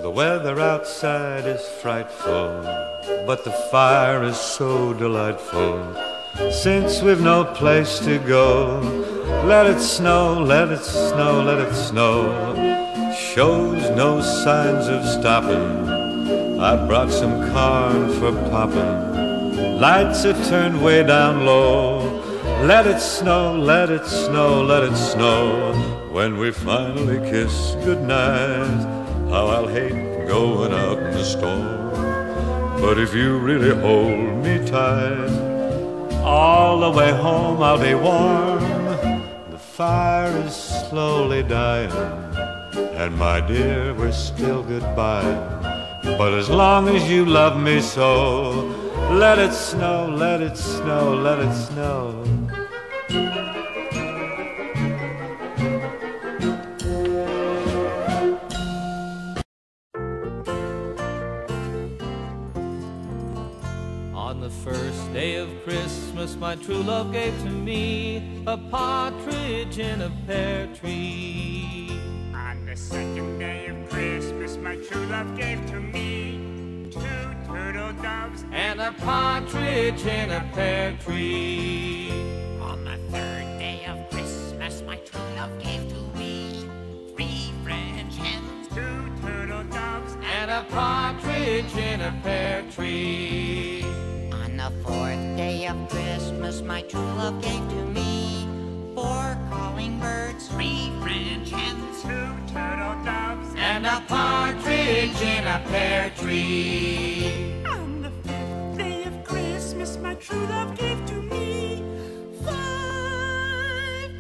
The weather outside is frightful, but the fire is so delightful. Since we've no place to go, let it snow, let it snow, let it snow. Shows no signs of stopping. I brought some corn for popping. Lights are turned way down low. Let it snow, let it snow, let it snow. When we finally kiss goodnight, how I'll hate going out in the storm. But if you really hold me tight, all the way home I'll be warm. The fire is slowly dying, and my dear, we're still goodbye. But as long as you love me so, let it snow, let it snow, let it snow. On the first day of Christmas, my true love gave to me a partridge in a pear tree. On the second day of Christmas, my true love gave to me 2 turtle doves and a partridge in a pear tree. On the third day of Christmas, my true love gave to me 3 French hens, 2 turtle doves and a partridge in a pear tree. On the fourth day of Christmas, my true love gave to me 4 calling birds, 3 French hens, 2 turtle doves And a partridge in a pear tree. On the 5th day of Christmas, my true love gave to me 5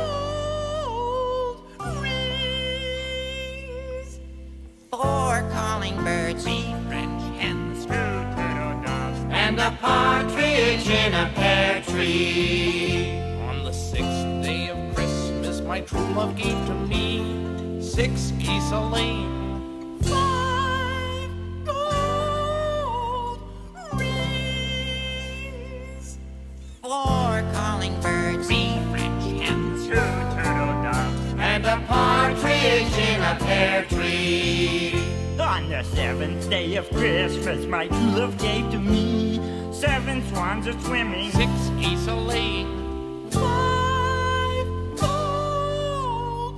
gold rings, 4 calling birds, 3 French hens, 2 turtle doves And a partridge in a pear tree. On the 6th day of Christmas, my true love gave to me 6 geese a laying, 5 gold rings, 4 calling birds, 3 French hens, 2 turtle doves And a partridge in a pear tree. On the 7th day of Christmas, my true love gave to me 7 swans a swimming, 6 geese a laying, 5 gold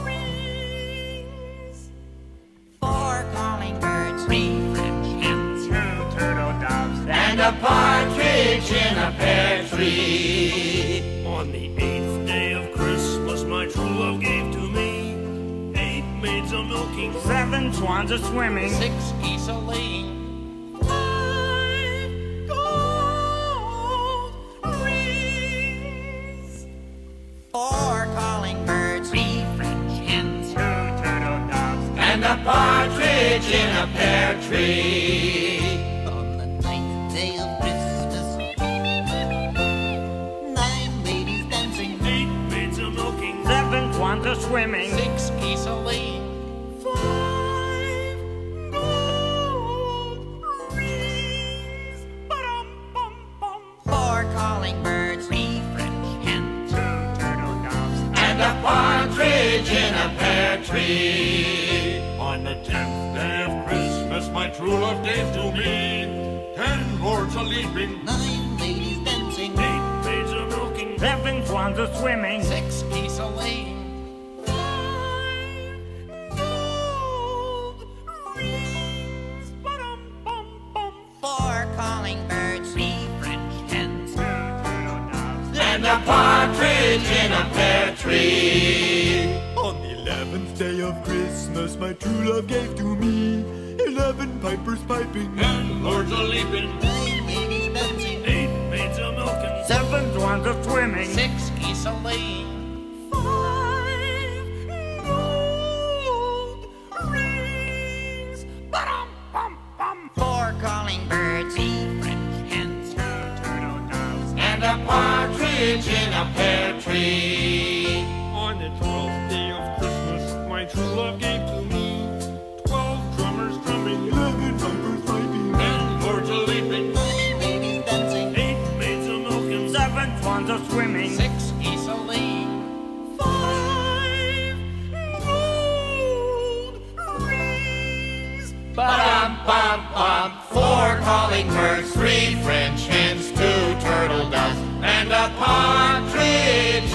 rings, 4 calling birds, 3 French hens, 2 turtle doves And a partridge in a pear tree. On the 8th day of Christmas, my true love gave to me 8 maids a milking, 7 swans a swimming, 6 geese a laying, 5 gold rings, 4 calling birds, 3 French hens, 2 turtle doves And a partridge in a pear tree. On the 9th day of Christmas, 9 ladies dancing, 8 maids a milking, 7 swans a swimming, 6 geese a laying, 5 gold rings, ba-dum-bum-bum, 4 calling birds, 3 French hens, 2 turtle doves And a partridge in a pear tree. On the 10th day of Christmas, my true love gave to me 10 lords a leaping, 9 ladies dancing, 8 maids a milking, 7 swans a swimming, 6 geese a laying, 5 gold rings, ba-dum-bum-bum, 4 calling birds, 3 French hens, 2 turtle doves And a partridge in a pear tree. On the 11th day of Christmas, my true love gave to me 11 pipers piping, 10 lords a leaping, 9 ladies dancing, 8 maids a milking, 7 swans a swimming, 6 geese a laying, 5 gold rings, ba-dum-bum-bum, 4 calling birds, 3 French hens, 2 turtle doves And a partridge in a pear tree. On the 12th day of Christmas, my true love gave to me 12 drummers drumming, 11 pipers piping, 10 lords a leaping, 9 ladies dancing, 8 maids a milking, 7 swans a swimming, 6 geese a laying, 5 gold rings, Ba-dum-bum-bum. 4 calling birds, 3 French hens, 2 turtle doves, and a partridge